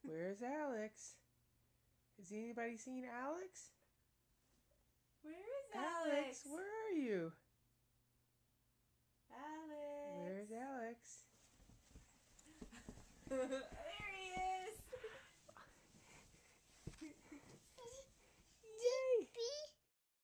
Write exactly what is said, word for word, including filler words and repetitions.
Where's Alex? Has anybody seen Alex? Where is Alex? Alex, where are you? Alex. Where's Alex?